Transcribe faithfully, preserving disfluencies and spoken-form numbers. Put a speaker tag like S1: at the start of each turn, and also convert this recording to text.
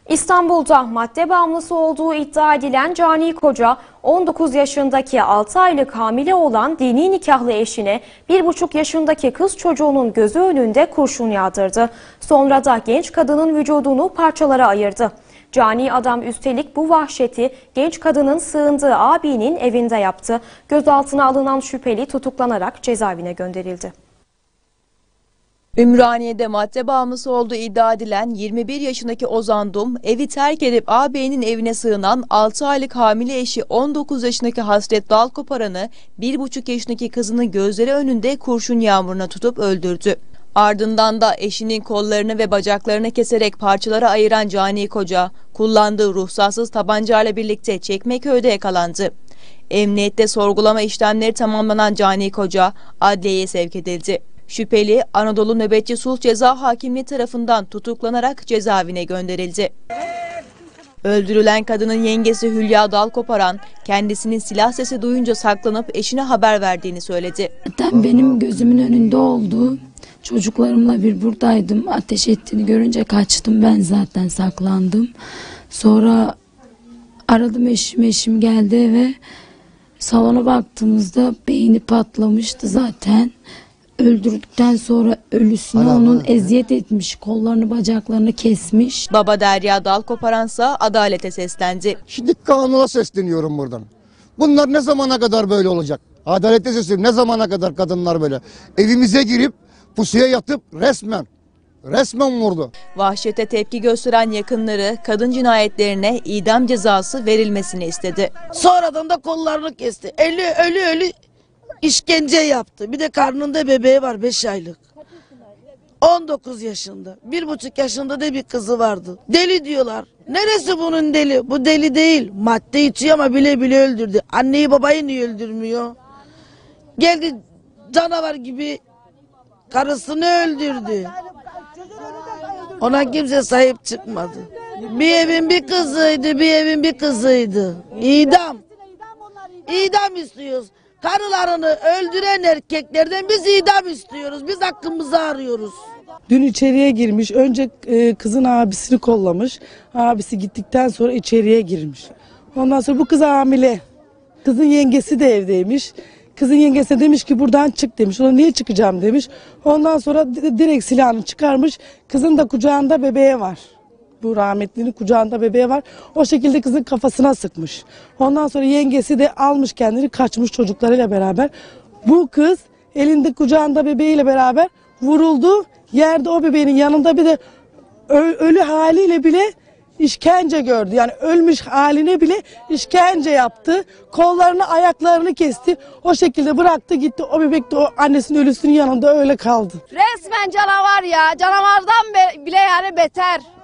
S1: İstanbul'da madde bağımlısı olduğu iddia edilen cani koca, on dokuz yaşındaki altı aylık hamile olan dini nikahlı eşine bir buçuk yaşındaki kız çocuğunun gözü önünde kurşun yağdırdı. Sonra da genç kadının vücudunu parçalara ayırdı. Cani adam üstelik bu vahşeti genç kadının sığındığı abinin evinde yaptı. Gözaltına alınan şüpheli tutuklanarak cezaevine gönderildi.
S2: Ümraniye'de madde bağımlısı olduğu iddia edilen yirmi bir yaşındaki Ozan Dum, evi terk edip ağabeyinin evine sığınan altı aylık hamile eşi on dokuz yaşındaki Hasret Dalkoparan'ı bir buçuk yaşındaki kızının gözleri önünde kurşun yağmuruna tutup öldürdü. Ardından da eşinin kollarını ve bacaklarını keserek parçalara ayıran cani koca, kullandığı ruhsatsız tabancayla birlikte Çekmeköy'de yakalandı. Emniyette sorgulama işlemleri tamamlanan cani koca adliyeye sevk edildi. Şüpheli Anadolu Nöbetçi Sulh Ceza Hakimliği tarafından tutuklanarak cezaevine gönderildi. Öldürülen kadının yengesi Hülya Dalkoparan, kendisinin silah sesi duyunca saklanıp eşine haber verdiğini söyledi.
S3: Zaten benim gözümün önünde oldu. Çocuklarımla bir buradaydım. Ateş ettiğini görünce kaçtım. Ben zaten saklandım. Sonra aradım eşim. Eşim geldi eve. Salona baktığımızda beyni patlamıştı zaten. Öldürdükten sonra ölüsüne Ana, onun eziyet etmiş, kollarını bacaklarını kesmiş.
S2: Baba Derya Dalkoparansa adalete seslendi.
S4: Şimdi kanuna sesleniyorum buradan. Bunlar ne zamana kadar böyle olacak? Adalete sesleniyorum. Ne zamana kadar kadınlar böyle? Evimize girip pusuya yatıp resmen, resmen vurdu.
S2: Vahşete tepki gösteren yakınları kadın cinayetlerine idam cezası verilmesini istedi.
S5: Sonradan da kollarını kesti. Ölü ölü ölü. İşkence yaptı. Bir de karnında bebeği var beş aylık. on dokuz yaşında. bir buçuk yaşında da bir kızı vardı. Deli diyorlar. Neresi bunun deli? Bu deli değil. Madde içiyor ama bile bile öldürdü. Anneyi babayı niye öldürmüyor? Geldi canavar gibi karısını öldürdü. Ona kimse sahip çıkmadı. Bir evin bir kızıydı, bir evin bir kızıydı. İdam. İdam istiyoruz. Karılarını öldüren erkeklerden biz idam istiyoruz. Biz hakkımızı arıyoruz.
S6: Dün içeriye girmiş. Önce kızın abisini kollamış. Abisi gittikten sonra içeriye girmiş. Ondan sonra bu kız hamile. Kızın yengesi de evdeymiş. Kızın yengesi demiş ki buradan çık demiş. Ona niye çıkacağım demiş. Ondan sonra direkt silahını çıkarmış. Kızın da kucağında bebeği var. Bu rahmetlinin kucağında bebeği var. O şekilde kızın kafasına sıkmış. Ondan sonra yengesi de almış kendini kaçmış çocuklarıyla beraber. Bu kız elinde kucağında bebeğiyle beraber vuruldu. Yerde o bebeğin yanında bir de ölü haliyle bile işkence gördü. Yani ölmüş haline bile işkence yaptı. Kollarını ayaklarını kesti. O şekilde bıraktı gitti. O bebek de o annesinin ölüsünün yanında öyle kaldı.
S7: Resmen canavar ya. Canavardan bile yani beter.